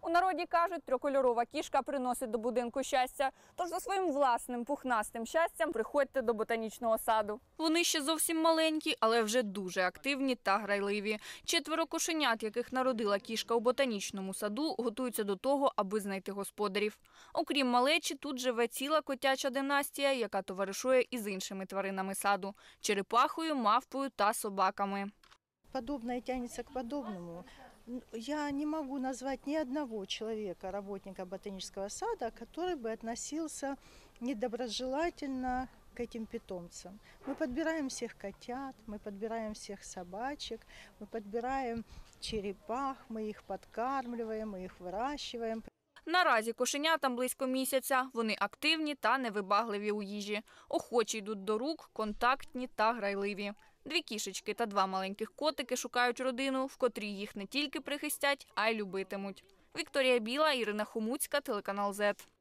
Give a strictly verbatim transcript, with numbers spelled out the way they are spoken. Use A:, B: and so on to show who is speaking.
A: У народі кажуть, трикольорова кішка приносить до будинку щастя. Тож за своїм власним пухнастим щастям приходьте до ботанічного саду. Вони ще зовсім маленькі, але вже дуже активні та грайливі. Четверо кошенят, яких народила кішка у ботанічному саду, готуються до того, аби знайти господарів. Окрім малечі, тут живе ціла котяча династія, яка товаришує із іншими тваринами саду – черепахою, мавпою та собаками.
B: Подобное тянется к подобному. Я не могу назвать ни одного человека, работника ботанического сада, который бы относился недоброжелательно к этим питомцам. Мы подбираем всех котят, мы подбираем всех собачек, мы подбираем черепах, мы их подкармливаем, мы их выращиваем.
A: Наразі кошенятам близько місяця. Вони активні та невибагливі у їжі. Охочі йдуть до рук, контактні та грайливі. Дві кішечки та два маленьких котики шукають родину, в котрій їх не тільки прихистять, а й любитимуть. Вікторія Біла, Ірина Хомуцька, телеканал зет.